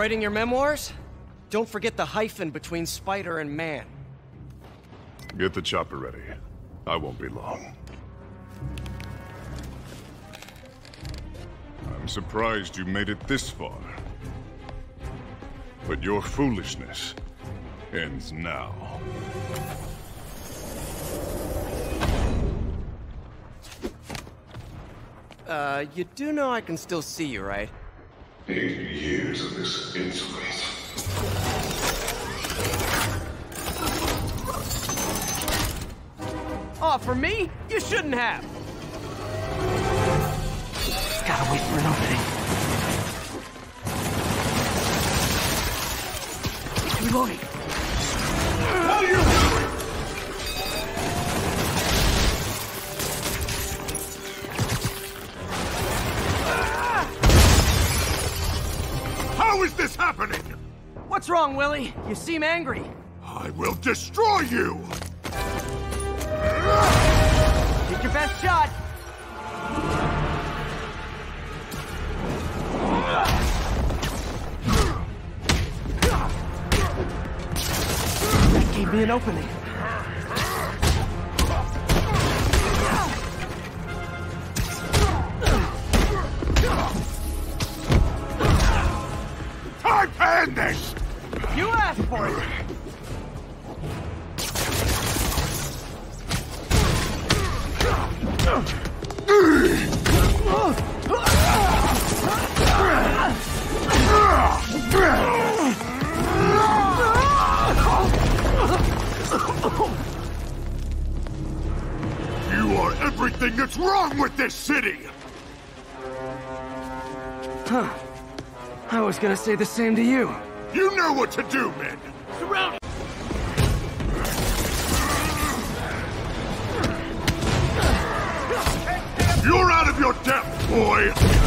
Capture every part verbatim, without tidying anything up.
Writing your memoirs? Don't forget the hyphen between spider and man. Get the chopper ready. I won't be long. I'm surprised you made it this far. But your foolishness ends now. Uh, you do know I can still see you, right? Eight years of this insolence. Oh, for me? You shouldn't have! Gotta wait for an opening. Reloading. What are you doing? How is this happening? What's wrong, Willie? You seem angry. I will destroy you! Take your best shot! That gave me an opening. Time to end this! You asked for it! You are everything that's wrong with this city! Huh. I was gonna say the same to you. You know what to do, men! Surround! You're out of your depth, boy!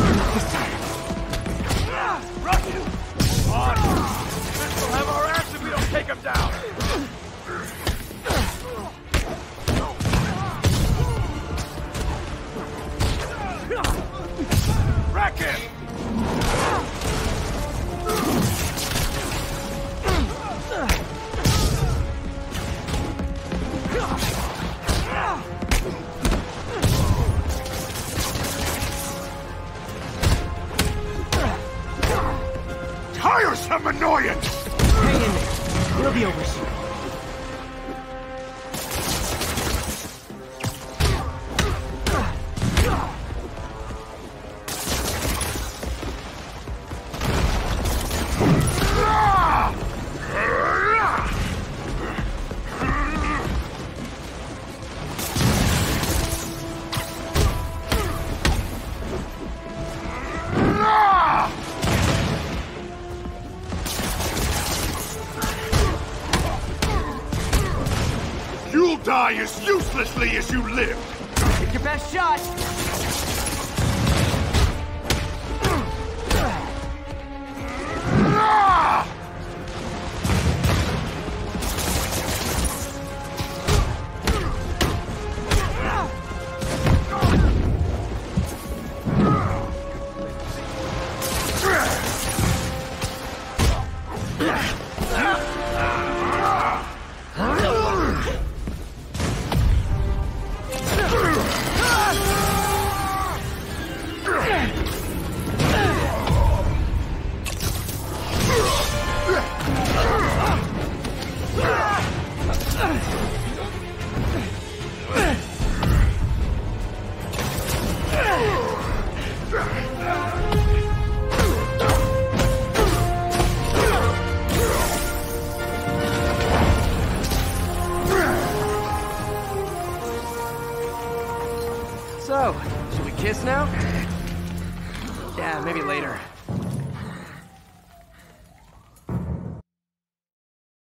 Rush you! On! This will have our ass if we don't take him down! Rack him! Tiresome annoyance! Hang in there. It'll be over soon. You'll die as uselessly as you live! Take your best shot! So, should we kiss now? Yeah, maybe later.